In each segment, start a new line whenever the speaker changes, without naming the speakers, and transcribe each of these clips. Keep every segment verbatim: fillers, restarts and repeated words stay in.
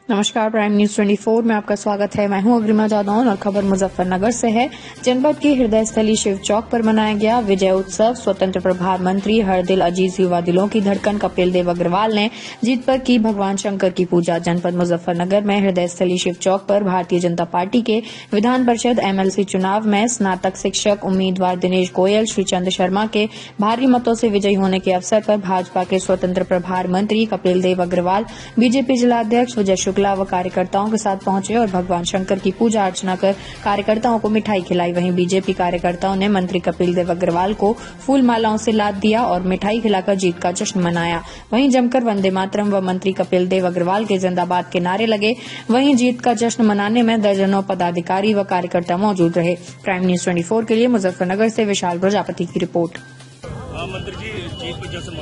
नमस्कार, prime news चौबीस में आपका स्वागत है। मैं हूं अग्रिमा जादौन और खबर मुजफ्फरनगर से है। जनपद के हृदय स्थली शिव चौक पर मनाया गया विजय उत्सव। स्वतंत्र प्रभार मंत्री हर दिल अजीज युवा दिलों की धड़कन कपिल देव अग्रवाल ने जीत पर की भगवान शंकर की पूजा। जनपद मुजफ्फरनगर में हृदय स्थली शिव चौक पर भारतीय जनता पार्टी के विधान परिषद एमएलसी चुनाव में स्नातक शिक्षक उम्मीदवार दिनेश गोयल श्रीचंद शर्मा के भारी मतों से विजयी होने के अवसर पर भाजपा के स्वतंत्र प्रभार मंत्री कपिल देव अग्रवाल, बीजेपी जिलाध्यक्ष विजय शुक्ला व कार्यकर्ताओं के साथ पहुंचे और भगवान शंकर की पूजा अर्चना कर कार्यकर्ताओं को मिठाई खिलाई। वहीं बीजेपी कार्यकर्ताओं ने मंत्री कपिल देव अग्रवाल को फूल मालाओं से लाद दिया और मिठाई खिलाकर जीत का जश्न मनाया। वहीं जमकर वंदे मातरम व मंत्री कपिल देव अग्रवाल के जिंदाबाद के नारे लगे। वहीं जीत का जश्न मनाने में दर्जनों पदाधिकारी व कार्यकर्ता मौजूद रहे। प्राइम न्यूज चौबीस के लिए मुजफ्फरनगर से विशाल प्रजापति की रिपोर्ट।
मंत्री जी, जीत पर जश्न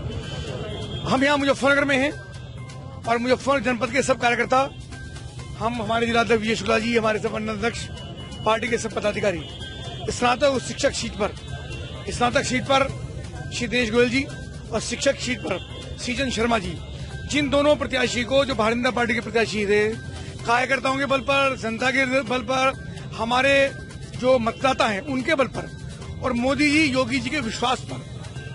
मनाया।
हम यहाँ मुजफ्फरनगर में हैं और मुजफ्फरनगर जनपद के सब कार्यकर्ता, हम हमारे जिलाध्यक्ष विजय शुक्ला जी, हमारे सब अध्यक्ष, पार्टी के सब पदाधिकारी, स्नातक शिक्षक सीट पर स्नातक सीट पर श्री दिनेश गोयल जी और शिक्षक सीट पर श्रीचंद शर्मा जी, जिन दोनों प्रत्याशी को जो भारतीय जनता पार्टी के प्रत्याशी थे, कार्यकर्ताओं के बल पर, जनता के बल पर, हमारे जो मतदाता हैं उनके बल पर और मोदी जी योगी जी के विश्वास पर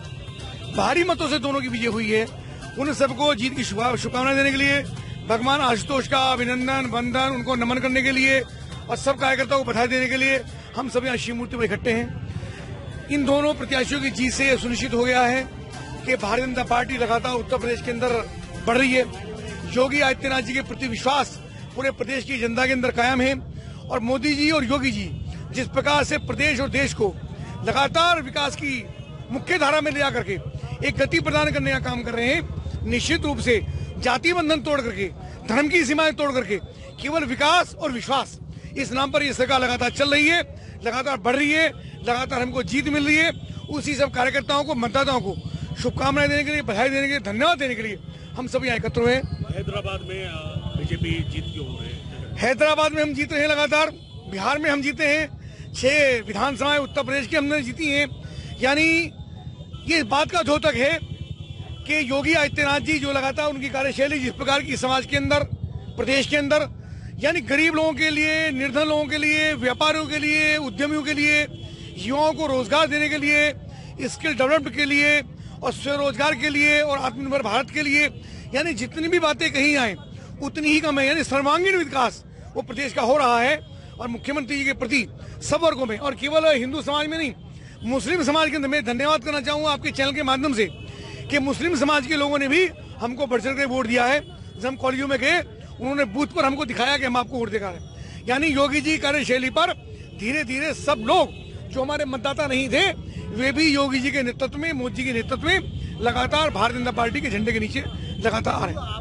भारी मतों से दोनों की विजय हुई है। उन सबको जीत की शुभकामनाएं देने के लिए, भगवान आशुतोष का अभिनंदन वंदन, उनको नमन करने के लिए और सब कार्यकर्ताओं को बधाई देने के लिए हम सब यहाँ शिव मूर्ति पर इकट्ठे हैं। इन दोनों प्रत्याशियों की जीत से सुनिश्चित हो गया है कि भारतीय जनता पार्टी लगातार उत्तर प्रदेश के अंदर बढ़ रही है। योगी आदित्यनाथ जी के प्रति विश्वास पूरे प्रदेश की जनता के अंदर कायम है और मोदी जी और योगी जी जिस प्रकार से प्रदेश और देश को लगातार विकास की मुख्य धारा में ले जाकर के एक गति प्रदान करने का काम कर रहे हैं। निश्चित रूप से जाति बंधन तोड़ करके, धर्म की सीमाएं तोड़ करके केवल विकास और विश्वास, इस नाम पर ये सरकार लगातार चल रही है, लगातार बढ़ रही है, लगातार हमको जीत मिल रही है। उसी सब कार्यकर्ताओं को, मतदाताओं को शुभकामनाएं देने के लिए, बधाई देने के लिए, धन्यवाद देने के लिए हम सब यहाँ एकत्र हुए।
हैदराबाद में बीजेपी जीत क्यों हो रही है?
हैदराबाद में हम जीत रहे हैं लगातार, बिहार में हम जीते हैं, छह विधानसभाएं उत्तर प्रदेश की हमने जीती हैं। यानी ये इस बात का द्योतक है कि योगी आदित्यनाथ जी जो लगातार उनकी कार्यशैली जिस प्रकार की समाज के अंदर, प्रदेश के अंदर, यानी गरीब लोगों के लिए, निर्धन लोगों के लिए, व्यापारियों के लिए, उद्यमियों के लिए, युवाओं को रोजगार देने के लिए, स्किल डेवलपमेंट के लिए और स्वरोजगार के लिए और आत्मनिर्भर भारत के लिए, यानी जितनी भी बातें कही जाएं उतनी ही कम है। यानी सर्वांगीण विकास वो प्रदेश का हो रहा है और मुख्यमंत्री जी के प्रति सब वर्गों में, और केवल हिंदू समाज में नहीं, मुस्लिम समाज के अंदर मैं धन्यवाद करना चाहूंगा आपके चैनल के माध्यम से कि मुस्लिम समाज के लोगों ने भी हमको बढ़ चढ़ कर वोट दिया है। जब हम कॉलेजों में गए, उन्होंने बूथ पर हमको दिखाया कि हम आपको वोट देगा रहे। यानी योगी जी कार्यशैली पर धीरे धीरे सब लोग जो हमारे मतदाता नहीं थे, वे भी योगी जी के नेतृत्व में, मोदी जी के नेतृत्व में लगातार भारतीय जनता पार्टी के झंडे के नीचे लगातार आ रहे हैं।